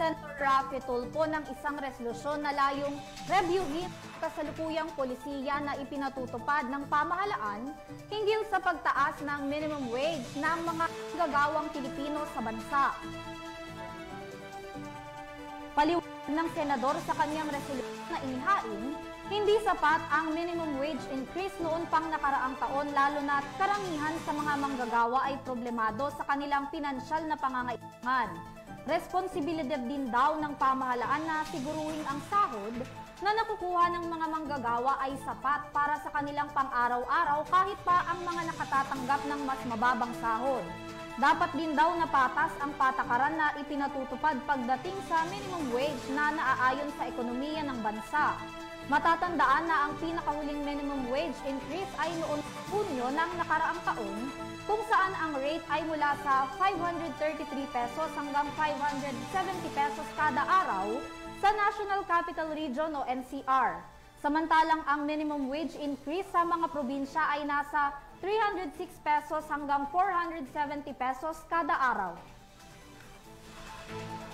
Senator Raffy Tulfo ng isang resolusyon na layong reviewin kasalukuyang polisiya na ipinatutupad ng pamahalaan hinggil sa pagtaas ng minimum wage ng mga gagawang Pilipino sa bansa. Paliwanag ng senador sa kanyang resolusyon na inihain, hindi sapat ang minimum wage increase noon pang nakaraang taon lalo na karamihan sa mga manggagawa ay problemado sa kanilang pinansyal na pangangailangan. Responsibilidad din daw ng pamahalaan na siguruhin ang sahod na nakukuha ng mga manggagawa ay sapat para sa kanilang pang-araw-araw kahit pa ang mga nakatatanggap ng mas mababang sahod. Dapat din daw na patas ang patakaran na ipinatutupad pagdating sa minimum wage na naaayon sa ekonomiya ng bansa. Matatandaan na ang pinakahuling minimum wage increase ay noong Hunyo ng nakaraang taon, kung saan ang rate ay mula sa 533 pesos hanggang 570 pesos kada araw sa National Capital Region o NCR. Samantalang ang minimum wage increase sa mga probinsya ay nasa 306 pesos hanggang 470 pesos kada araw.